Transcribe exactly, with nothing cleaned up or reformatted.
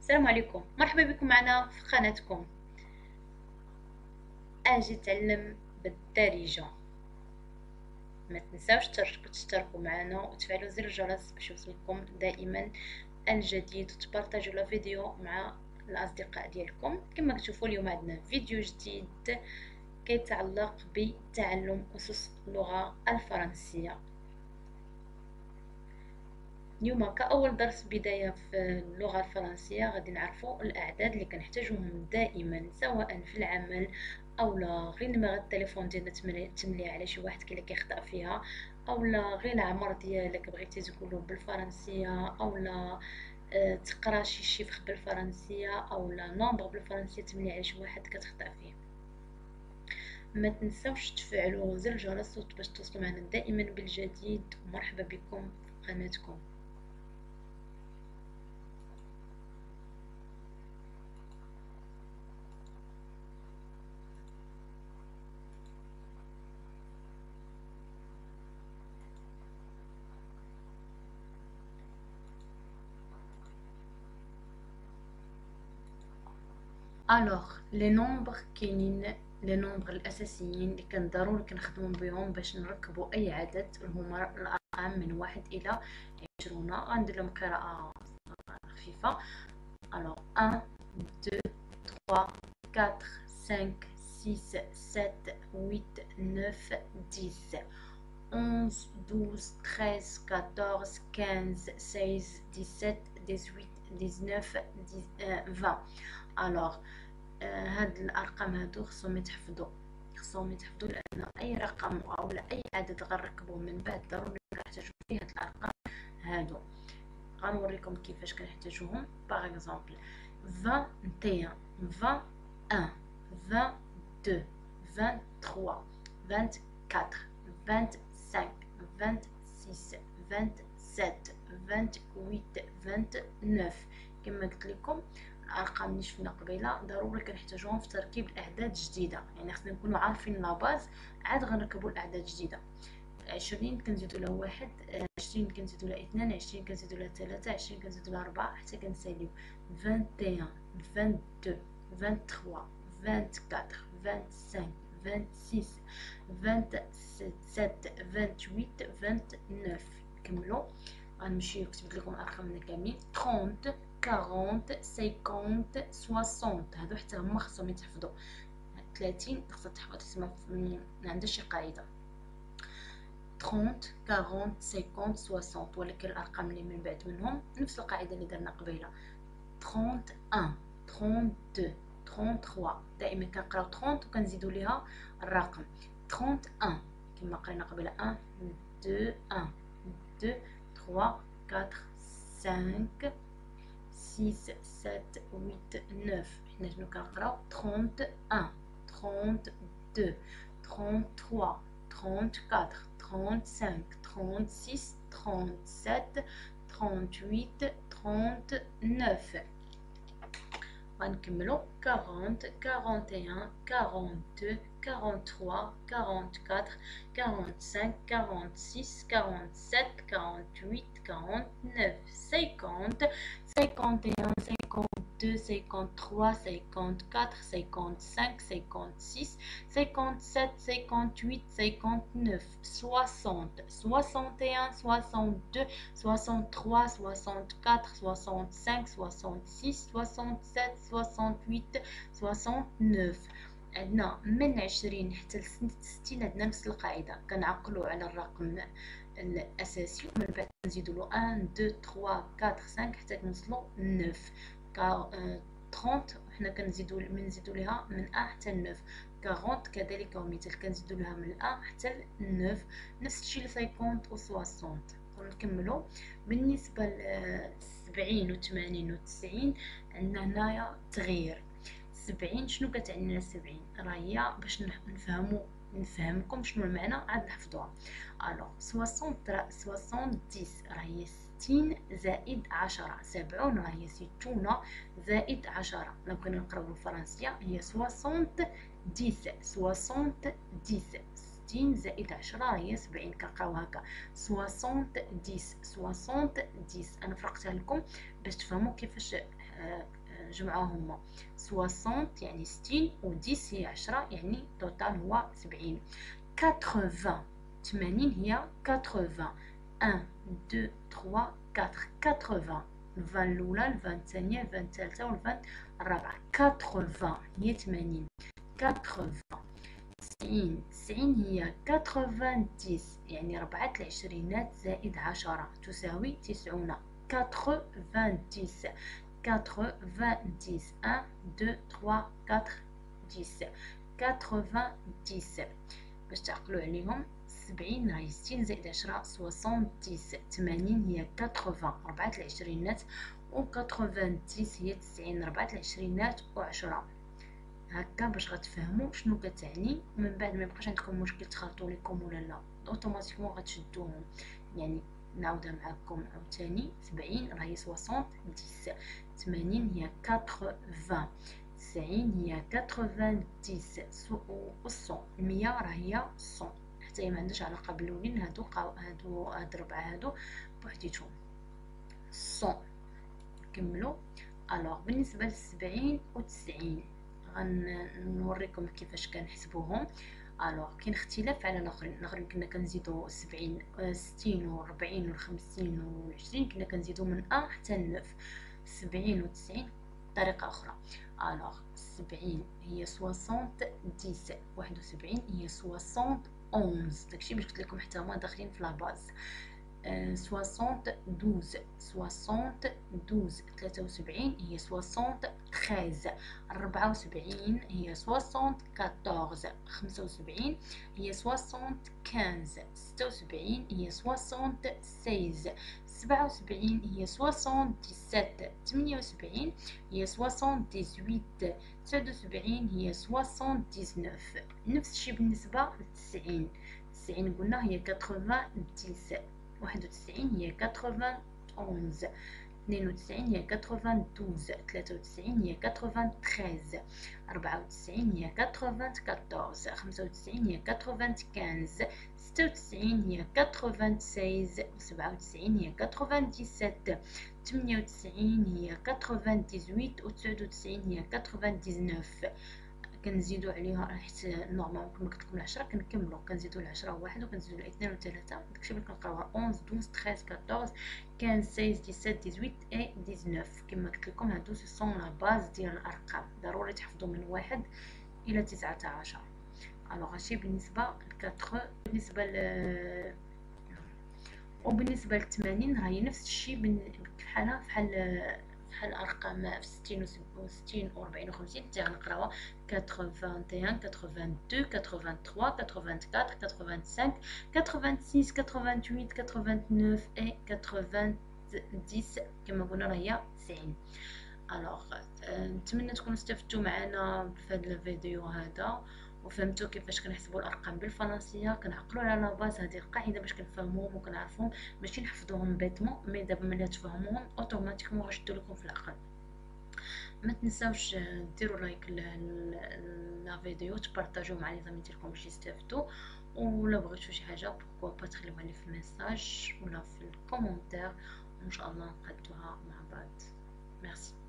السلام عليكم، مرحبا بكم معنا في قناتكم اجي تعلم بالدارجة. ما تنساوش تشتركوا معنا وتفعلوا زر الجرس باش يوصلكم دائما الجديد، وتبارطاجوا الفيديو مع الاصدقاء ديالكم. كما كتشوفوا اليوم عندنا فيديو جديد كيتعلق بتعلم اسس اللغة الفرنسية. اليوم كأول درس بداية في اللغة الفرنسية غادي نعرفوا الأعداد اللي كنحتاجوهم دائما، سواء في العمل أو لا غير نمرة التليفون ديالنا تملي على شي واحد كي كيخطأ فيها، أو لا غير العمر ديالك بغيتي تقولو بالفرنسية، أو لا اه تقرا شي شيفر بالفرنسية، أو لا نومبر بالفرنسية تملي على شي واحد كتخطأ فيه. ما تنسوش تفعلوا زر الجرس باش توصلوا معنا دائما بالجديد، ومرحبا بكم في قناتكم. الوغ لي نومبر كاينين، لي نومبر الاساسيين اللي كان ضروري كنخدمو بهم باش نركبو اي عدد، هما الارقام من واحد الى عشرون. غندير لهم قراءه خفيفه. الوغ واحد اثنين ثلاثة أربعة خمسة ستة سبعة ثمانية تسعة عشرة onze douze treize quatorze quinze seize dix-sept dix-huit dix-neuf vingt. الوغ آه هاد الارقام هادو خصهم يتحفظوا خصهم يتحفظوا لان اي رقم او اي عدد غنركبوه من بعد ضروري نحتاجو فيه هاد الارقام هادو. غنوريكم كيفاش كنحتاجوهم. باغ اكزومبل vingt et un vingt-un vingt-deux vingt-trois vingt-quatre vingt-cinq vingt-six vingt-sept vingt-huit vingt-neuf. كما قلت لكم الارقام اللي شفنا قبيله ضروري كنحتاجوهم في تركيب الاعداد الجديده، يعني خصنا نكونوا عارفين لاباز عاد غنركبوا الاعداد الجديده. عشرين كنزيدو لها واحد، عشرين كنزيدو لها اثنان، عشرين كنزيدو لها ثلاثة، عشرين كنزيدو لها أربعة حتى كنساليو vingt et un vingt-deux vingt-trois vingt-quatre vingt-cinq vingt-six vingt-sept vingt-huit vingt-neuf. نكملو غنمشيو كتبت لكم الارقام كاملين trente quarante cinquante soixante. هادو حتى هما خصهم يتحفظوا. ثلاثين خصها تحفظ، تسمى ما عندهاش شي قاعده. trente quarante cinquante soixante، ولكن الارقام اللي من بعد منهم نفس القاعده اللي درنا قبيله. trente et un trente-deux trente-trois، دائما كنقراو trente وكنزيدوا ليها الرقم trente et un كما قرينا قبيله واحد اثنين واحد اثنين ثلاثة أربعة خمسة ستة سبعة ثمانية تسعة. حنا شنو كنقراو trente et un trente-deux trente-trois trente-quatre trente-cinq trente-six trente-sept trente-huit trente-neuf. غنكملو quarante quarante et un quarante-deux quarante-trois quarante-quatre quarante-cinq quarante-six quarante-sept quarante-huit quarante-neuf cinquante cinquante et un cinquante-deux cinquante-trois cinquante-quatre cinquante-cinq cinquante-six cinquante-sept cinquante-huit cinquante-neuf soixante soixante et un soixante-deux soixante-trois soixante-quatre soixante-cinq soixante-six soixante-sept soixante-huit soixante-neuf. عندنا من عشرين حتى لستين عندنا نفس القاعدة، كنعقلو على الرقم الأساسي ومن بعد نزيدو له واحد اثنين ثلاثة أربعة خمسة حتى كنوصلو تسعة. ثلاثين حنا كنزيدو منزيدو ليها من واحد حتى ل تسعة. أربعين كذلك ومثال كنزيدو لها من واحد حتى ل تسعة. نفس الشيء ل خمسين و ستين. نكملو بالنسبة ل سبعين و ثمانين و تسعين عندنا هنايا تغيير. سبعين شنو كتعني لنا سبعين؟ راه هي باش نفهمو نفهمكم شنو المعنى عاد نحفظوها. الوغ سوسون سوسون ديس راه هي ستين زائد عشرة. سبعون راه هي ستون زائد عشرة. لو كنا نقراو بالفرنسية هي سوسون ديس سوسون ديس. ستين زائد عشرة هي سبعين. كنقراو هكا سوسون ديس سوسون ديس. انا فرقتها لكم باش تفهموا كيفاش جمعهم هما ستين يعني ستين و عشرة هي عشرة يعني توتال هو سبعين. ثمانين ثمانين هي ثمانين واحد اثنين ثلاثة أربعة ثمانين الفان الأولى الفان الثانية الفان الثالثة والفان الرابعة. ثمانين هي ثمانين. تسعين تسعين هي تسعين يعني ربعة العشرينات زائد عشرة تساوي تسعون. تسعين تسعين واحد اثنين ثلاثة أربعة عشرة تسعين. باش تعقلوا عليهم سبعين راهي ستين زائد عشرة ستين. ثمانين هي ثمانين ربعة العشرينات و تسعين هي تسعين ربعة العشرينات و عشرة. هكا باش غتفهموا شنو كتعني. من بعد ما يبقاش عندكم مشكل تخلطوا ليكم ولا لا اوتوماتيكمون غتشدوهم. يعني نعاودها معكم عاوتاني. سبعين راهي ستين. ثمانين هي ثمانين. تسعين هي تسعين و مية راهي مية حتى هي ما عندهاش علاقه بالاولين. هادو هادو هاد الربعه هادو بوحديتهم مية. نكملوا. الوغ بالنسبه لسبعين و تسعين غنوريكم كيفاش كنحسبوهم. الوغ كاين اختلاف على الاخرين. الاخرين كنا كنزيدو سبعين ستين و أربعين و خمسين و عشرين كنا كنزيدو من واحد حتى لتسعة. سبعين و تسعين طريقه اخرى. الوغ سبعين هي ستين. واحد وسبعين هي ستين أونز. داكشي باش قلت لكم حتى هما داخلين في لاباز. ستين دوز ستين دوز. ثلاثة وسبعين هي ستين تخيز. أربعة وسبعين هي ستين كاطورز. خمسة وسبعين هي ستين كانز. ستة وسبعين هي ستين سيز. سبعة وسبعين هي ستين ديسات. ثمانية وسبعين هي ستين ديزويت. تسعة وسبعين هي ستين ديزنوف. نفس الشيء بالنسبة للتسعين. تسعين قلنا هي تسعين. واحد وتسعين هي تسعين أونز. اثنين وتسعين هي تسعين دوز. ثلاثة وتسعين هي تسعين أربعة وتسعين هي تسعين كاطورز. خمسة وتسعين هي تسعين كانز. ستة وتسعين هي تسعين سيز. سبعة وتسعين هي تسعين ديسات. ثمانية وتسعين هي تسعين ديزويت و تسعة وتسعين هي تسعين ديزنوف. كنزيدو عليها حيت نورمال كما قلت لكم العشرة كنكملو كنزيدو العشرة واحد وكنزيدو الاثنين وثلاثة. داكشي اللي كنقراوها أونز دوز تخيز كاطورز كانز سيز ديسات ديزويت اي ديزنوف. كما قلت لكم هادو سي سون لا باز ديال الارقام. ضروري تحفظوا من واحد الى تسعة عشر. الوغ هادشي بالنسبه لكاتخ. بالنسبه ل وبالنسبه لثمانين راهي نفس الشيء بحالها بحال بحال الارقام في ستين و ستين و أربعين و خمسين حتى غنقراوها ثمانية وثمانين ثمانية وثمانين اثنين وثمانين ثلاثة ثمانية وثمانين أربعة وثمانين خمسة ثمانية وستين ثمانية وثمانين تسعين و تسعين كما قلنا راهي تسعين. الوغ نتمنى تكونوا استفدتوا معنا في هذا الفيديو هذا وفهمتوا كيفاش كنحسبوا الارقام بالفرنسيه. كنعقلوا على لا باز هذه القاعده باش كنفهموهم وكنعرفوهم ماشي نحفظوهم بيتمون. مي دابا ملي تفهموهم اوتوماتيكمون غيشدوا لكم في العقل. ما تنساوش ديروا لايك لا فيديو تبارطاجيو مع لي زامي ديالكم باش يستافدوا. ولا بغيتو شي حاجه بوكو با تخليوها لي في الميساج ولا في الكومونتير وان شاء الله نقادوها مع بعض. ميرسي.